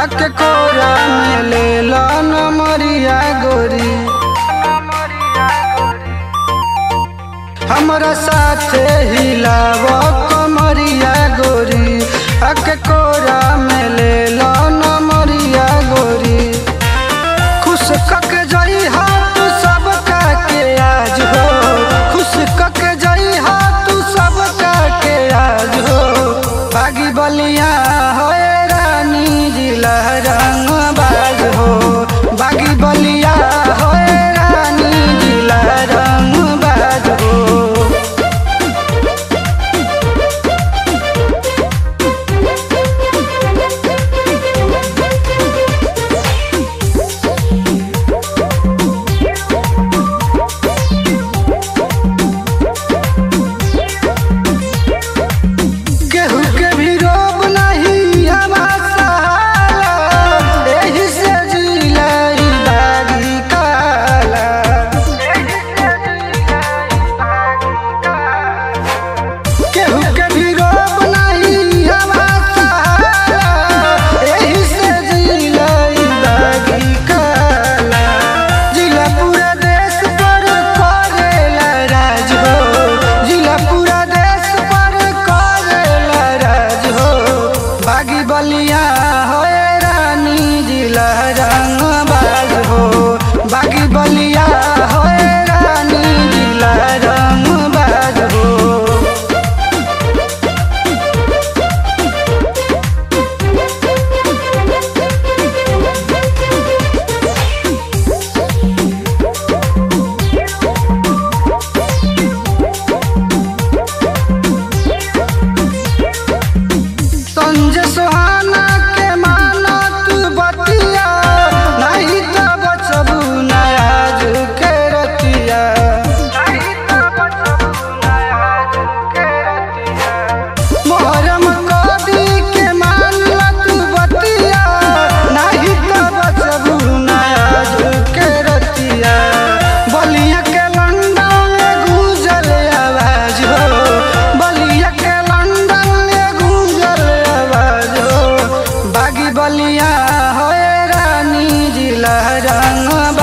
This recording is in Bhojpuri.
आके कोरा में ले लो नमरिया गोरी, हमरा साथे हिलाव कमरिया गोरी, आके कोरा में ले लो नमरिया गोरी। खुश कक जई हा तू सब के आज हो, खुश कक जई हा तू सब के आज हो। बागी बलिया होए रानी जिला रंग बाज हो, बागी बलिया होए रानी जिला रंग बाज हो। बागी बलिया होए रानी जिला रंग बाज हो, बागी बलिया होए रानी जिला रंग बाज हो। संजय सुहाना के माना तू बतिया, नहीं तो बचबू नयाज के रतिया, मोहरम कदी के मानला तू बतिया, नहीं तो बचबू नयाज के रतिया। बलिया के लंदन में गूंजल आवाज हो, बलिया के लंदन में गूंजल आवाज हो। बागी बलिया होए रानी जिला रंग